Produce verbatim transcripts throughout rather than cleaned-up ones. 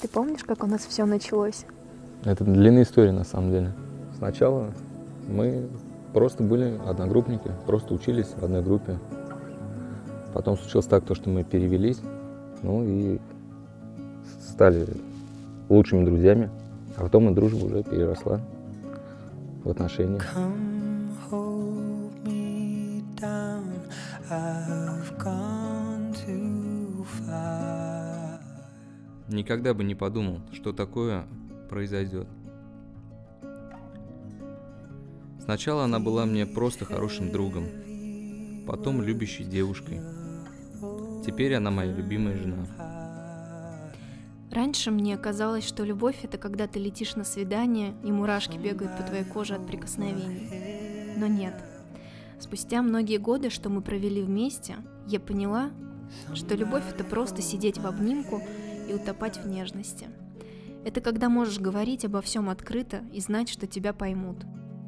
Ты помнишь, как у нас все началось? Это длинная история, на самом деле. Сначала мы просто были одногруппники, просто учились в одной группе. Потом случилось так, то, что мы перевелись, ну и стали лучшими друзьями. А потом и дружба уже переросла в отношения. Никогда бы не подумал, что такое произойдет. Сначала она была мне просто хорошим другом, потом любящей девушкой. Теперь она моя любимая жена. Раньше мне казалось, что любовь — это когда ты летишь на свидание, и мурашки бегают по твоей коже от прикосновений. Но нет. Спустя многие годы, что мы провели вместе, я поняла, что любовь — это просто сидеть в обнимку и утопать в нежности. Это когда можешь говорить обо всем открыто и знать, что тебя поймут.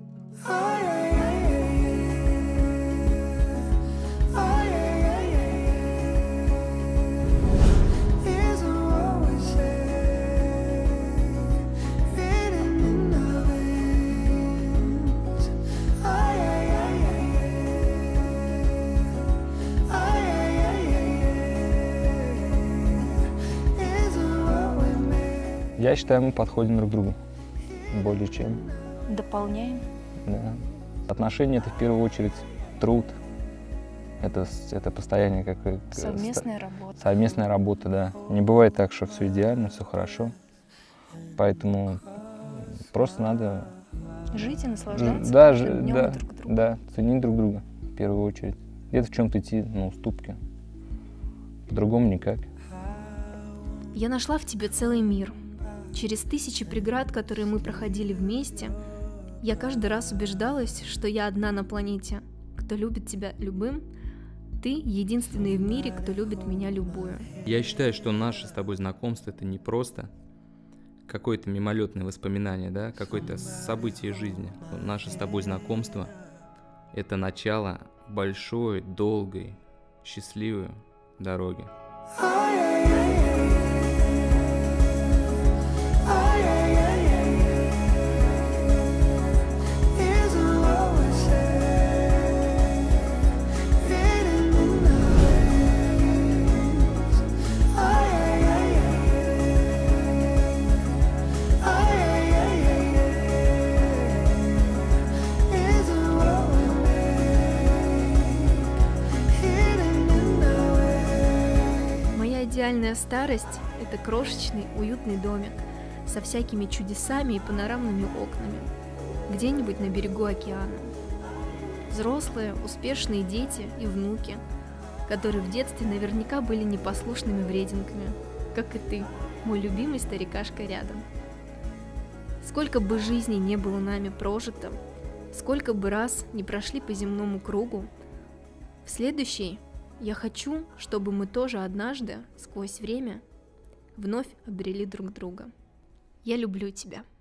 Я считаю, мы подходим друг к другу. Более чем. Дополняем. Да. Отношения — это в первую очередь труд. Это, это постояние как совместная работа. Совместная работа, да. Не бывает так, что все идеально, все хорошо. Поэтому просто надо жить и наслаждаться. Да, днем да, друг друга. Да, ценить друг друга в первую очередь. Где-то в чем-то идти на уступки. По-другому никак. Я нашла в тебе целый мир. Через тысячи преград, которые мы проходили вместе, я каждый раз убеждалась, что я одна на планете, кто любит тебя любым. Ты единственный в мире, кто любит меня любую. Я считаю, что наше с тобой знакомство — это не просто какое-то мимолетное воспоминание, да, какое-то событие жизни. Наше с тобой знакомство — это начало большой, долгой, счастливой дороги. Идеальная старость — это крошечный, уютный домик со всякими чудесами и панорамными окнами, где-нибудь на берегу океана. Взрослые, успешные дети и внуки, которые в детстве наверняка были непослушными врединками, как и ты, мой любимый старикашка рядом. Сколько бы жизней не было нами прожито, сколько бы раз не прошли по земному кругу, в следующий я хочу, чтобы мы тоже однажды, сквозь время, вновь обрели друг друга. Я люблю тебя.